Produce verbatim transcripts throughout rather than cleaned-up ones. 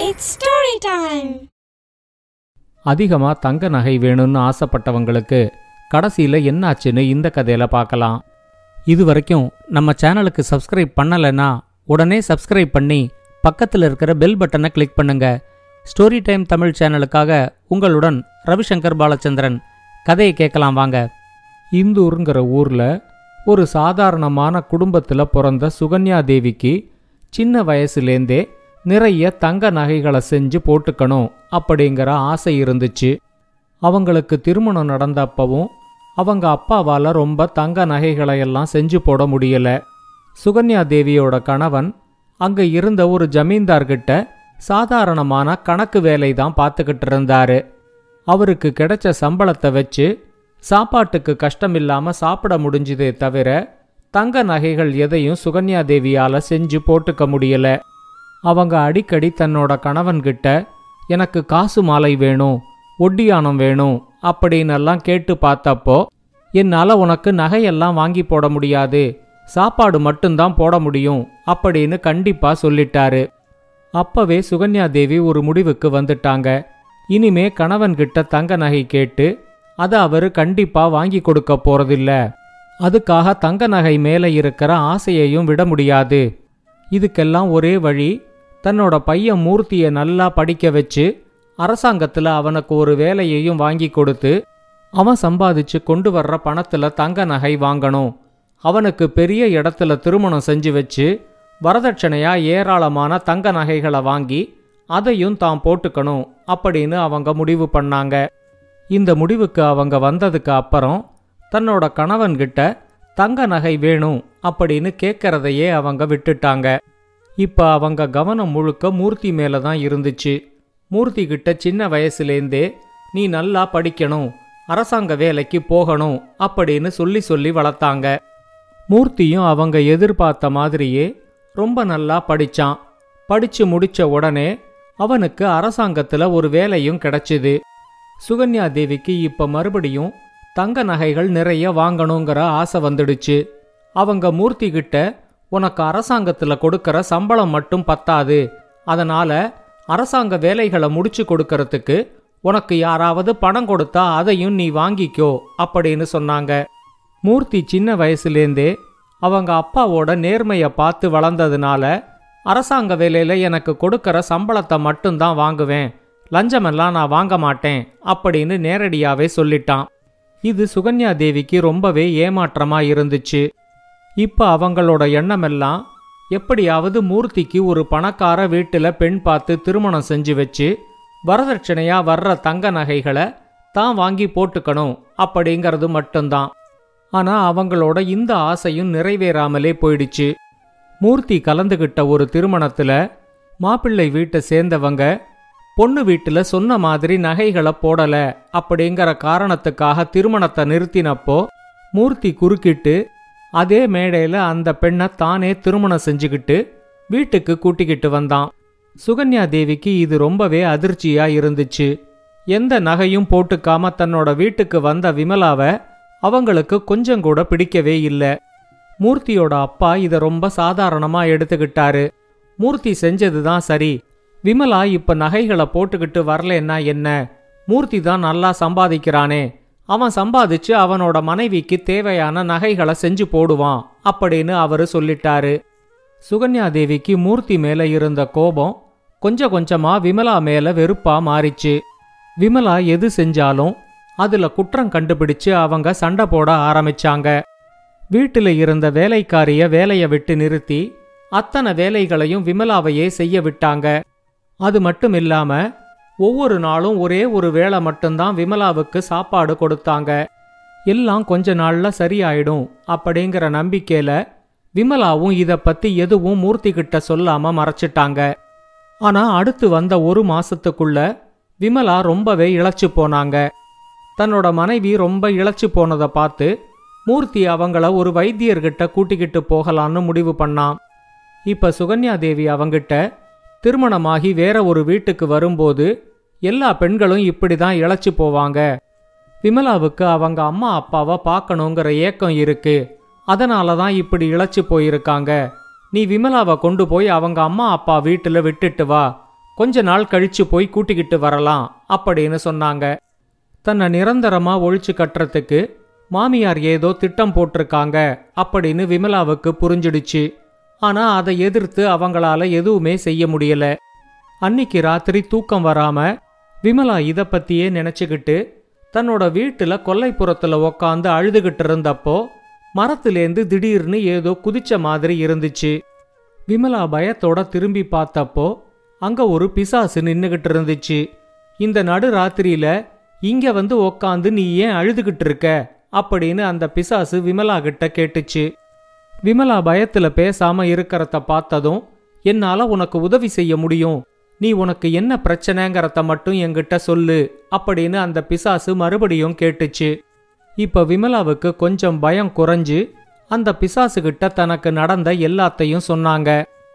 It's story time. அதிகமா தங்க நகை வேணும்னு ஆசைப்பட்டவங்களுக்கு கடைசியில என்னாச்சுன்னு இந்த கதையில பார்க்கலாம். இது வரைக்கும் நம்ம சேனலுக்கு சப்ஸ்கிரைப் பண்ணலைன்னா உடனே சப்ஸ்கிரைப் பண்ணி பக்கத்தில் இருக்கிற பெல் பட்டனை கிளிக் பண்ணுங்க. ஸ்டோரி டைம் தமிழ் சேனலுக்காக உங்களுடன் ரவிசங்கர் பாலச்சந்திரன். கதையை கேட்கலாம் வாங்க. இந்தூருங்கிற ஊர்ல ஒரு சாதாரணமான குடும்பத்தில் பிறந்த சுகன்யா தேவிக்கு சின்ன வயசுலேருந்தே நிறைய தங்க நகைகளை செஞ்சு போட்டுக்கணும் அப்படிங்கிற ஆசை இருந்துச்சு. அவங்களுக்கு திருமணம் நடந்தப்பவும் அவங்க அப்பாவால் ரொம்ப தங்க நகைகளை எல்லாம் செஞ்சு போட முடியல. சுகன்யா தேவியோட கணவன் அங்கே இருந்த ஒரு ஜமீன்தார்கிட்ட சாதாரணமான கணக்கு வேலை தான் பார்த்துக்கிட்டு இருந்தாரு. அவருக்கு கிடைச்ச சம்பளத்தை வச்சு சாப்பாட்டுக்கு கஷ்டமில்லாமல் சாப்பிட முடிஞ்சதே தவிர தங்க நகைகள் எதையும் சுகன்யா தேவியால் செஞ்சு போட்டுக்க முடியல. அவங்க அடிக்கடி தன்னோட கணவன்கிட்ட எனக்கு காசு மாலை வேணும், ஒட்டியானம் வேணும் அப்படின்னெல்லாம் கேட்டு பார்த்தப்போ என்னால் உனக்கு நகையெல்லாம் வாங்கி போட முடியாது, சாப்பாடு மட்டும்தான் போட முடியும் அப்படின்னு கண்டிப்பா சொல்லிட்டாரு. அப்பவே சுகன்யா தேவி ஒரு முடிவுக்கு வந்துட்டாங்க. இனிமே கணவன்கிட்ட தங்க நகை கேட்டு அதை அவரு கண்டிப்பா வாங்கி கொடுக்க போறதில்ல. அதுக்காக தங்க நகை மேலே இருக்கிற ஆசையையும் விட முடியாது. இதுக்கெல்லாம் ஒரே வழி, தன்னோட பையன் மூர்த்தியை நல்லா படிக்க வச்சு அரசாங்கத்தில் அவனுக்கு ஒரு வேலையையும் வாங்கி கொடுத்து அவன் சம்பாதிச்சு கொண்டு வர்ற பணத்தில் தங்க நகை வாங்கணும். அவனுக்கு பெரிய இடத்துல திருமணம் செஞ்சு வச்சு வரதட்சணையா ஏராளமான தங்க நகைகளை வாங்கி அதையும் தான் போட்டுக்கணும் அப்படின்னு அவங்க முடிவு பண்ணாங்க. இந்த முடிவுக்கு அவங்க வந்ததுக்கு அப்புறம் தன்னோட கணவன்கிட்ட தங்க நகை வேணும் அப்படின்னு கேட்கறதையே அவங்க விட்டுட்டாங்க. இப்ப அவங்க கவனம் முழுக்க மூர்த்தி மேல தான் இருந்துச்சு. மூர்த்தி கிட்ட சின்ன வயசுலேருந்தே நீ நல்லா படிக்கணும், அரசாங்க வேலைக்கு போகணும் அப்படின்னு சொல்லி சொல்லி வளர்த்தாங்க. மூர்த்தியும் அவங்க எதிர்பார்த்த மாதிரியே ரொம்ப நல்லா படிச்சான். படிச்சு முடிச்ச உடனே அவனுக்கு அரசாங்கத்துல ஒரு வேலையும் கிடைச்சிது. சுகன்யா தேவிக்கு இப்ப மறுபடியும் தங்க நகைகள் நிறைய வாங்கணுங்கிற ஆசை வந்துடுச்சு. அவங்க மூர்த்தி கிட்ட உனக்கு அரசாங்கத்தில் கொடுக்கற சம்பளம் மட்டும் பத்தாது, அதனால அரசாங்க வேலைகளை முடிச்சு கொடுக்கறதுக்கு உனக்கு யாராவது பணம் கொடுத்தா அதையும் நீ வாங்கிக்கோ அப்படின்னு சொன்னாங்க. மூர்த்தி சின்ன வயசுலேருந்தே அவங்க அப்பாவோட நேர்மையை பார்த்து வளர்ந்ததுனால அரசாங்க வேலையில எனக்கு கொடுக்கற சம்பளத்தை மட்டும்தான் வாங்குவேன், லஞ்சமெல்லாம் நான் வாங்க மாட்டேன் அப்படின்னு நேரடியாவே சொல்லிட்டான். இது சுகன்யா தேவிக்கு ரொம்பவே ஏமாற்றமா இருந்துச்சு. இப்ப அவங்களோட எண்ணமெல்லாம் எப்படியாவது மூர்த்திக்கு ஒரு பணக்கார வீட்டுல பெண் பார்த்து திருமணம் செஞ்சு வச்சு வரதட்சணையா வர்ற தங்க நகைகளை தான் வாங்கி போட்டுக்கணும் அப்படிங்கிறது மட்டும்தான். ஆனா அவங்களோட இந்த ஆசையும் நிறைவேறாமலே போயிடுச்சு. மூர்த்தி கலந்துகிட்ட ஒரு திருமணத்துல மாப்பிள்ளை வீட்டை சேர்ந்தவங்க பொண்ணு வீட்டுல சொன்ன மாதிரி நகைகளை போடல அப்படிங்கிற காரணத்துக்காக திருமணத்தை நிறுத்தினப்போ மூர்த்தி குறுக்கிட்டு அதே மேடையில அந்த பெண்ணை தானே திருமணம் செஞ்சுக்கிட்டு வீட்டுக்கு கூட்டிக்கிட்டு வந்தான். சுகன்யா தேவிக்கு இது ரொம்பவே அதிர்ச்சியா இருந்துச்சு. எந்த நகையும் போட்டுக்காம தன்னோட வீட்டுக்கு வந்த விமலாவை அவங்களுக்கு கொஞ்சம் கூட பிடிக்கவே இல்லை. மூர்த்தியோட அப்பா இதை ரொம்ப சாதாரணமா எடுத்துக்கிட்டாரு. மூர்த்தி செஞ்சதுதான் சரி, விமலா இப்ப நகைகளை போட்டுக்கிட்டு வரலன்னா என்ன, மூர்த்தி தான் நல்லா சம்பாதிக்கிறானே, அவன் சம்பாதிச்சு அவனோட மனைவிக்கு தேவையான நகைகளை செஞ்சு போடுவான் அப்படின்னு அவரு சொல்லிட்டாரு. சுகன்யா தேவிக்கு மூர்த்தி மேல இருந்த கோபம் கொஞ்சம் கொஞ்சமா விமலா மேல வெறுப்பா மாறிச்சு. விமலா எது செஞ்சாலும் அதுல குற்றம் கண்டுபிடிச்சு அவங்க சண்டை போட ஆரம்பிச்சாங்க. வீட்டுல இருந்த வேலைக்காரிய வேலையை விட்டு நிறுத்தி அத்தனை வேலைகளையும் விமலாவையே செய்ய விட்டாங்க. அது மட்டும் இல்லாம ஒவ்வொரு நாளும் ஒரே ஒரு வேளை மட்டும்தான் விமலாவுக்கு சாப்பாடு கொடுத்தாங்க. எல்லாம் கொஞ்ச நாள்ல சரியாயிடும் அப்படிங்கிற நம்பிக்கையில விமலாவும் இத பத்தி எதுவும் மூர்த்தி கிட்ட சொல்லாம மறைச்சிட்டாங்க. ஆனா அடுத்து வந்த ஒரு மாசத்துக்குள்ள விமலா ரொம்பவே இளைச்சு போனாங்க. தன்னோட மனைவி ரொம்ப இளைச்சு போனதை பார்த்து மூர்த்தி அவங்கள ஒரு வைத்தியர்கிட்ட கூட்டிக்கிட்டு போகலான்னு முடிவு பண்ணான். இப்ப சுகன்யா தேவி அவங்கிட்ட திருமணமாகி வேற ஒரு வீட்டுக்கு வரும்போது எல்லா பெண்களும் இப்படிதான் இளைச்சு போவாங்க, விமலாவுக்கு அவங்க அம்மா அப்பாவை பார்க்கணுங்கிற ஏக்கம் இருக்கு, அதனால தான் இப்படி இளைச்சு போயிருக்காங்க, நீ விமலாவை கொண்டு போய் அவங்க அம்மா அப்பா வீட்டுல விட்டுட்டு வா, கொஞ்ச நாள் கழிச்சு போய் கூட்டிக்கிட்டு வரலாம் அப்படின்னு சொன்னாங்க. தன்னை நிரந்தரமா ஒழிச்சு கட்டுறதுக்கு மாமியார் ஏதோ திட்டம் போட்டிருக்காங்க அப்படின்னு விமலாவுக்கு புரிஞ்சிடுச்சு. ஆனா அதை எதிர்த்து அவங்களால எதுவுமே செய்ய முடியல. அன்னிக்கு ராத்திரி தூக்கம் வராம விமலா இத பத்தியே நினைச்சுக்கிட்டு தன்னோட வீட்டுல கொல்லைப்புறத்துல உக்காந்து அழுதுகிட்டு இருந்தப்போ மரத்திலேந்து திடீர்னு ஏதோ குதிச்ச மாதிரி இருந்துச்சு. விமலா பயத்தோட திரும்பி பார்த்தப்போ அங்க ஒரு பிசாசு நின்னுகிட்டு இருந்துச்சு. இந்த நடு ராத்திரியில இங்க வந்து உக்காந்து நீ ஏன் அழுதுகிட்டு இருக்க அப்படின்னு அந்த பிசாசு விமலா கிட்ட கேட்டுச்சு. விமலா பயத்துல பேசாம இருக்கிறத பார்த்ததும், என்னால உனக்கு உதவி செய்ய முடியும், நீ உனக்கு என்ன பிரச்சனைங்கிறத மட்டும் என்கிட்ட சொல்லு அப்படின்னு அந்த பிசாசு மறுபடியும் கேட்டுச்சு. இப்ப விமலாவுக்கு கொஞ்சம் பயம் குறைஞ்சு அந்த பிசாசு கிட்ட தனக்கு நடந்த எல்லாத்தையும் சொன்னாங்க.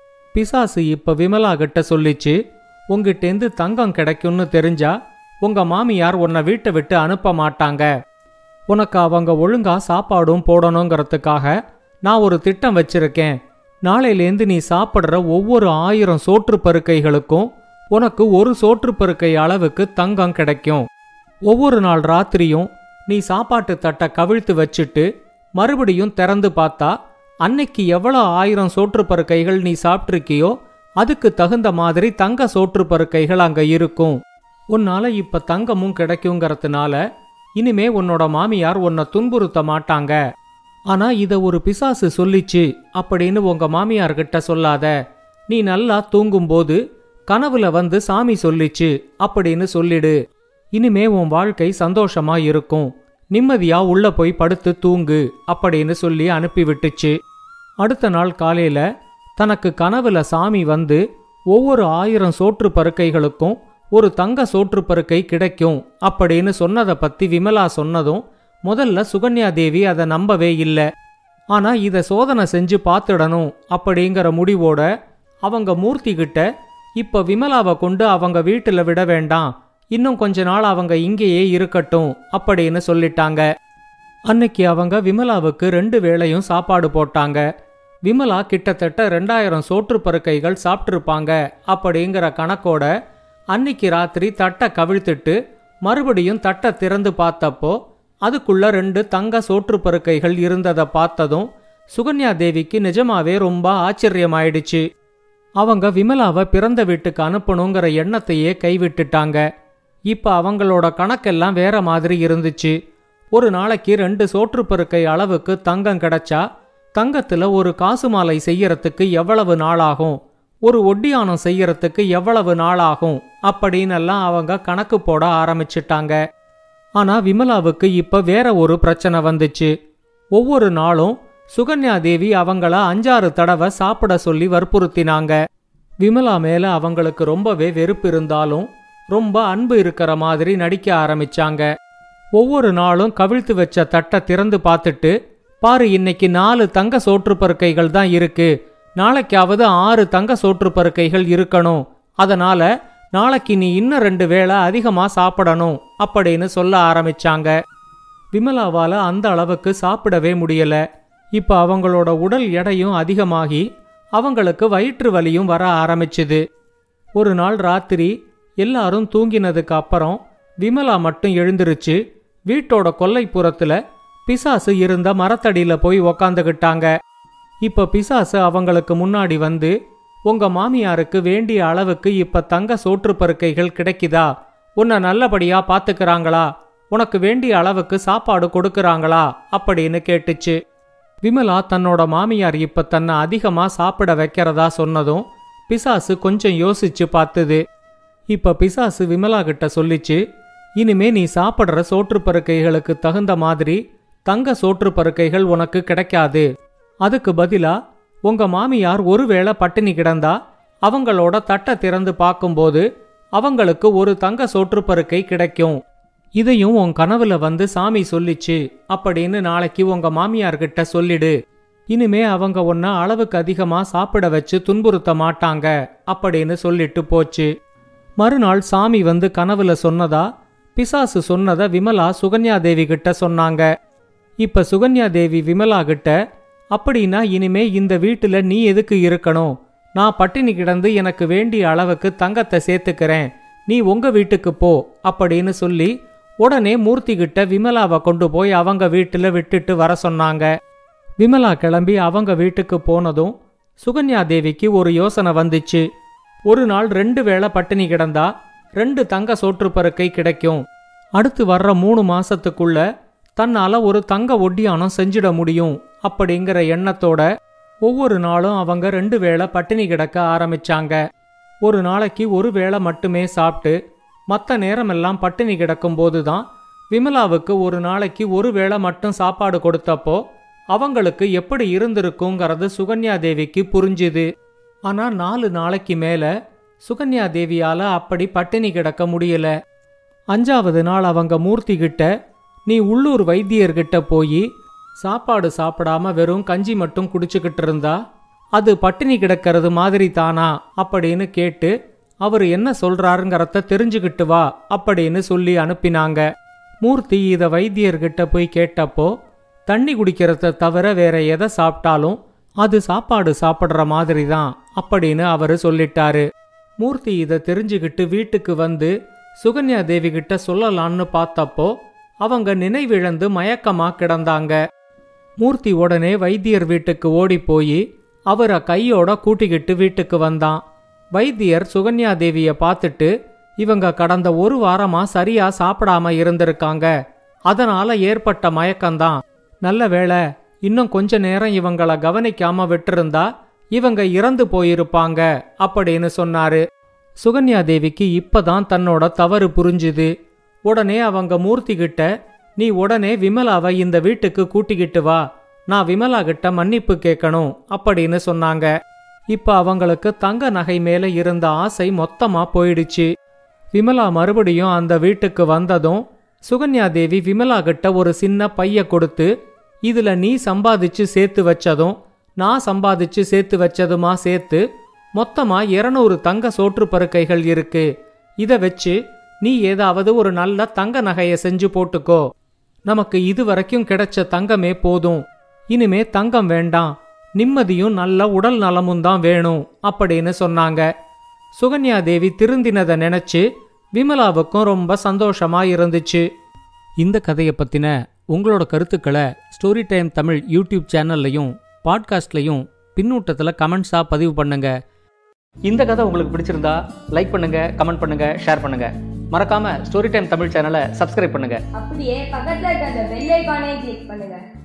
பிசாசு இப்ப விமலா கிட்ட சொல்லிச்சு, உங்கிட்டேந்து தங்கம் கிடைக்கும்னு தெரிஞ்சா உங்க மாமியார் உன்னை வீட்டை விட்டு அனுப்ப மாட்டாங்க. உனக்கு அவங்க ஒழுங்கா சாப்பாடும் போடணுங்கிறதுக்காக நான் ஒரு திட்டம் வச்சிருக்கேன். நாளையிலேந்து நீ சாப்பிடுற ஒவ்வொரு ஆயிரம் சோற்று பருக்கைகளுக்கும் உனக்கு ஒரு சோற்று பருக்கை அளவுக்கு தங்கம் கிடைக்கும். ஒவ்வொரு நாள் ராத்திரியும் நீ சாப்பாட்டு தட்டை கவிழ்த்து வச்சுட்டு மறுபடியும் திறந்து பார்த்தா அன்னைக்கு எவ்வளோ ஆயிரம் சோற்று பருக்கைகள் நீ சாப்பிட்ருக்கியோ அதுக்கு தகுந்த மாதிரி தங்க சோற்று பருக்கைகள் அங்க இருக்கும். உன்னால இப்ப தங்கமும் கிடைக்குங்கிறதுனால இனிமே உன்னோட மாமியார் உன்னை துன்புறுத்த மாட்டாங்க. ஆனா இத ஒரு பிசாசு சொல்லிச்சு அப்படின்னு உங்க மாமியார்கிட்ட சொல்லாத. நீ நல்லா தூங்கும்போது கனவுல வந்து சாமி சொல்லிச்சு அப்படின்னு சொல்லிடு. இனிமே உன் வாழ்க்கை சந்தோஷமா இருக்கும், நிம்மதியா உள்ள போய் படுத்து தூங்கு அப்படின்னு சொல்லி அனுப்பிவிட்டுச்சு. அடுத்த நாள் காலையில தனக்கு கனவுல சாமி வந்து ஒவ்வொரு ஆயிரம் சோற்று பருக்கைகளுக்கும் ஒரு தங்க சோற்று பருக்கை கிடைக்கும் அப்படின்னு சொன்னதை பத்தி விமலா சொன்னதும் முதல்ல சுகன்யா தேவி அதை நம்பவே இல்லை. ஆனா இதை சோதனை செஞ்சு பார்த்துடணும் அப்படிங்கிற முடிவோட அவங்க மூர்த்தி கிட்ட இப்ப விமலாவை கொண்டு அவங்க வீட்டுல விட வேண்டாம், இன்னும் கொஞ்ச நாள் அவங்க இங்கேயே இருக்கட்டும் அப்படின்னு சொல்லிட்டாங்க. அன்னைக்கு அவங்க விமலாவுக்கு ரெண்டு வேளையும் சாப்பாடு போட்டாங்க. விமலா கிட்டத்தட்ட ரெண்டாயிரம் சோற்று பருக்கைகள் சாப்பிட்டுருப்பாங்க அப்படிங்கிற கணக்கோட அன்னைக்கு ராத்திரி தட்டை கவிழ்த்துட்டு மறுபடியும் தட்டை திறந்து பார்த்தப்போ அதுக்குள்ள ரெண்டு தங்க சோற்று பருக்கைகள் இருந்ததை பார்த்ததும் சுகன்யா தேவிக்கு நிஜமாவே ரொம்ப ஆச்சரியமாயிடுச்சு. அவங்க விமலாவை பிறந்த வீட்டுக்கு அனுப்பணுங்கிற எண்ணத்தையே கைவிட்டுட்டாங்க. இப்ப அவங்களோட கணக்கெல்லாம் வேற மாதிரி இருந்துச்சு. ஒரு நாளைக்கு ரெண்டு சோற்று பருக்கை அளவுக்கு தங்கம் கிடைச்சா தங்கத்துல ஒரு காசு மாலை செய்யறதுக்கு எவ்வளவு நாளாகும், ஒரு ஒட்டியானம் செய்யறதுக்கு எவ்வளவு நாளாகும் அப்படின்னெல்லாம் அவங்க கணக்கு போட ஆரம்பிச்சிட்டாங்க. ஆனா விமலாவுக்கு இப்ப வேற ஒரு பிரச்சனை வந்துச்சு. ஒவ்வொரு நாளும் சுகன்யா தேவி அவங்கள அஞ்சாறு தடவை சாப்பிட சொல்லி வற்புறுத்தினாங்க. விமலா மேல அவங்களுக்கு ரொம்பவே வெறுப்பு இருந்தாலும் ரொம்ப அன்பு இருக்கிற மாதிரி நடிக்க ஆரம்பிச்சாங்க. ஒவ்வொரு நாளும் கவிழ்த்து வச்ச தட்டை திறந்து பார்த்துட்டு, பாரு இன்னைக்கு நாலு தங்க சோற்று பருக்கைகள் தான் இருக்கு, நாளைக்காவது ஆறு தங்க சோற்று பருக்கைகள் இருக்கணும், அதனால நாளைக்கு நீ இன்னும் ரெண்டு வேளை அதிகமா சாப்பிடணும் அப்படின்னு சொல்ல ஆரம்பிச்சாங்க. விமலாவால அந்த அளவுக்கு சாப்பிடவே முடியல. இப்ப அவங்களோட உடல் எடையும் அதிகமாகி அவங்களுக்கு வயிற்று வலியும் வர ஆரம்பிச்சுது. ஒரு நாள் ராத்திரி எல்லாரும் தூங்கினதுக்கு அப்புறம் விமலா மட்டும் எழுந்திருச்சு வீட்டோட கொல்லைப்புறத்துல பிசாசு இருந்த மரத்தடியில போய் உக்காந்துகிட்டாங்க. இப்ப பிசாசு அவங்களுக்கு முன்னாடி வந்து, உங்க மாமியாருக்கு வேண்டிய அளவுக்கு இப்ப தங்க சோற்று பருக்கைகள் கிடைக்குதா, உன்னை நல்லபடியா பாத்துக்கிறாங்களா, உனக்கு வேண்டிய அளவுக்கு சாப்பாடு கொடுக்கறாங்களா அப்படின்னு கேட்டுச்சு. விமலா தன்னோட மாமியார் இப்ப தன்னை அதிகமா சாப்பிட வைக்கிறதா சொன்னதும் பிசாசு கொஞ்சம் யோசிச்சு பார்த்துது. இப்ப பிசாசு விமலா கிட்ட சொல்லிச்சு, இனிமே நீ சாப்பிடுற சோற்று பருக்கைகளுக்கு தகுந்த மாதிரி தங்க சோற்று பருக்கைகள் உனக்கு கிடைக்காது. அதுக்கு பதிலா உங்க மாமியார் ஒருவேளை பட்டினி கிடந்தா அவங்களோட தட்டை திறந்து பார்க்கும்போது அவங்களுக்கு ஒரு தங்க சோற்று பருக்கை கிடைக்கும். இதையும் உன் கனவுல வந்து சாமி சொல்லிச்சு அப்படின்னு நாளைக்கு உங்க மாமியார்கிட்ட சொல்லிடு. இனிமே அவங்க உன்னை அளவுக்கு அதிகமா சாப்பிட வச்சு துன்புறுத்த மாட்டாங்க அப்படின்னு சொல்லிட்டு போச்சு. மறுநாள் சாமி வந்து கனவுல சொன்னதா பிசாசு சொன்னதை விமலா சுகன்யா தேவி கிட்ட சொன்னாங்க. இப்ப சுகன்யா தேவி விமலா கிட்ட, அப்படின்னா இனிமே இந்த வீட்டுல நீ எதுக்கு இருக்கணும், நான் பட்டினி கிடந்து எனக்கு வேண்டிய அளவுக்கு தங்கத்தை சேர்த்துக்கிறேன், நீ உங்க வீட்டுக்கு போ அப்படின்னு சொல்லி உடனே மூர்த்தி கிட்ட விமலாவை கொண்டு போய் அவங்க வீட்டுல விட்டுட்டு வர சொன்னாங்க. விமலா கிளம்பி அவங்க வீட்டுக்கு போனதும் சுகன்யா தேவிக்கு ஒரு யோசனை வந்துச்சு. ஒரு நாள் ரெண்டு வேளை பட்டினி கிடந்தா ரெண்டு தங்க சோற்றுப்பருக்கை கிடைக்கும். அடுத்து வர்ற மூணு மாசத்துக்குள்ள தன்னால ஒரு தங்க ஒட்டியானம் செஞ்சிட முடியும் அப்படிங்கிற எண்ணத்தோட ஒவ்வொரு நாளும் அவங்க ரெண்டு வேளை பட்டினி கிடக்க ஆரம்பிச்சாங்க. ஒரு நாளைக்கு ஒரு வேளை மட்டுமே சாப்பிட்டு மற்ற நேரமெல்லாம் பட்டினி கிடக்கும் போதுதான் விமலாவுக்கு ஒரு நாளைக்கு ஒரு வேளை மட்டும் சாப்பாடு கொடுத்தப்போ அவங்களுக்கு எப்படி இருந்திருக்குங்கிறது சுகன்யா தேவிக்கு புரிஞ்சுது. ஆனா நாலு நாளைக்கு மேல சுகன்யா தேவியால அப்படி பட்டினி கிடக்க முடியல. அஞ்சாவது நாள் அவங்க மூர்த்தி கிட்ட, நீ உள்ளூர் வைத்தியர்கிட்ட போய் சாப்பாடு சாப்பிடாம வெறும் கஞ்சி மட்டும் குடிச்சுக்கிட்டு இருந்தா அது பட்டினி கிடக்கிறது மாதிரி தானா அப்படின்னு கேட்டு அவர் என்ன சொல்றாருங்கிறத தெரிஞ்சுக்கிட்டு வா அப்படின்னு சொல்லி அனுப்பினாங்க. மூர்த்தி இத வைத்தியர்கிட்ட போய் கேட்டப்போ, தண்ணி குடிக்கிறத தவிர வேற எதை சாப்பிட்டாலும் அது சாப்பாடு சாப்பிட்ற மாதிரி தான் அப்படின்னு அவரு சொல்லிட்டாரு. மூர்த்தி இதை தெரிஞ்சுக்கிட்டு வீட்டுக்கு வந்து சுகன்யா தேவி கிட்ட சொல்லலான்னு பார்த்தப்போ அவங்க நினைவிழந்து மயக்கமா கிடந்தாங்க. மூர்த்தி உடனே வைத்தியர் வீட்டுக்கு ஓடி போய் அவரை கையோட கூட்டிக்கிட்டு வீட்டுக்கு வந்தான். வைத்தியர் சுகன்யா தேவிய பார்த்துட்டு, இவங்க கடந்த ஒரு வாரமா சரியா சாப்பிடாம இருந்திருக்காங்க, அதனால ஏற்பட்ட மயக்கம்தான், நல்ல வேளை இன்னும் கொஞ்ச நேரம் இவங்கள கவனிக்காம விட்டிருந்தா இவங்க இறந்து போயிருப்பாங்க அப்படின்னு சொன்னாரு. சுகன்யா தேவிக்கு இப்பதான் தன்னோட தவறு புரிஞ்சுது. உடனே அவங்க மூர்த்தி கிட்ட, நீ உடனே விமலாவை இந்த வீட்டுக்கு கூட்டிக்கிட்டு வா, நான் விமலா கிட்ட மன்னிப்பு கேட்கணும் அப்படின்னு சொன்னாங்க. இப்ப அவங்களுக்கு தங்க நகை மேல இருந்த ஆசை மொத்தமா போயிடுச்சு. விமலா மறுபடியும் அந்த வீட்டுக்கு வந்ததும் சுகன்யா தேவி விமலா கிட்ட ஒரு சின்ன பைய கொடுத்து, இதுல நீ சம்பாதிச்சு சேர்த்து வச்சதும் நான் சம்பாதிச்சு சேர்த்து வச்சதுமா சேர்த்து மொத்தமா இருநூறு தங்க சோற்று பருக்கைகள் இருக்கு, இத வச்சு நீ ஏதாவது ஒரு நல்ல தங்க நகைய செஞ்சு போட்டுக்கோ, நமக்கு இதுவரைக்கும் கிடைச்ச தங்கமே போதும், இனிமே தங்கம் வேண்டாம், நிம்மதியும் நல்ல உடல் நலமும் தான் வேணும் அப்படின்னு சொன்னாங்க. சுகன்யா தேவி திருந்தினதை நினைச்சு விமலாவுக்கும் ரொம்ப சந்தோஷமா இருந்துச்சு. இந்த கதையை பத்தின உங்களோட கருத்துக்களை ஸ்டோரி டைம் தமிழ் யூடியூப் சேனல்லையும் பாட்காஸ்ட்லையும் பின்னூட்டத்தில் கமெண்ட்ஸா பதிவு பண்ணுங்க. இந்த கதை உங்களுக்கு பிடிச்சிருந்தா லைக் பண்ணுங்க, கமெண்ட் பண்ணுங்க, ஷேர் பண்ணுங்க. மறக்காம ஸ்டோரி டைம் தமிழ் சேனலை சப்ஸ்கிரைப் பண்ணுங்க. அப்படியே பக்கத்துல இருக்க அந்த பெல் ஐகானை கிளிக் பண்ணுங்க.